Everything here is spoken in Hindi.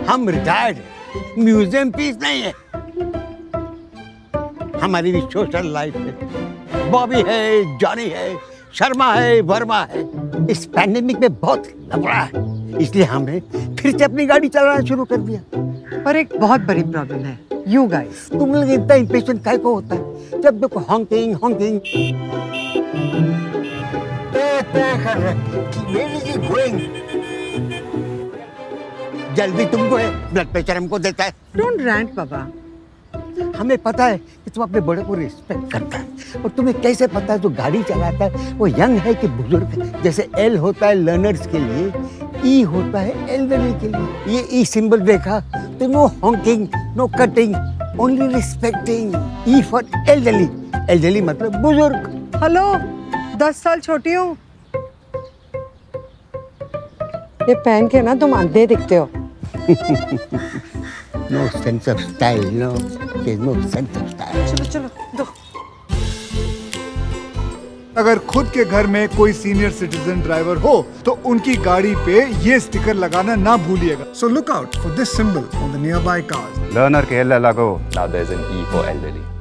हम रिटायर्ड हैं, म्यूजियम पीस नहीं है। हमारी भी सोशल लाइफ है, बॉबी है, जॉनी है, शर्मा है, वर्मा है। इस पैंडेमिक में बहुत लफड़ा है, इसलिए हमने फिर से अपनी गाड़ी चलाना शुरू कर दिया। पर एक बहुत बड़ी प्रॉब्लम है, यू गाइस। तुम लोग इतना इम्पेशेंट काहे को होता है? जब देखो हॉन्किंग हॉन्किंग। जल्दी तुमको है, ब्लड प्रेशर हमको देता है। डोंट रैंट बाबा। हमें पता है कि तुम अपने बड़े को रिस्पेक्ट करता है, और तुम्हें कैसे पता है जो गाड़ी चलाता है वो यंग है कि बुजुर्ग है? जैसे एल होता है लर्नर्स के लिए, ई होता है एल्डरली के लिए। ये ई सिंबल देखा तो no honking, no cutting, only respecting. E for elderly, elderly मतलब बुजुर्ग। हेलो, 10 साल छोटी हूँ। ये पहन के ना तुम अंधे दिखते हो। No sense of style, no. There's no sense of style. चलो चलो दो। अगर खुद के घर में कोई सीनियर सिटीजन ड्राइवर हो तो उनकी गाड़ी पे ये स्टिकर लगाना ना भूलिएगा। So look out for this symbol on the nearby cars. Learner के L लगो. Now there's an E for elderly.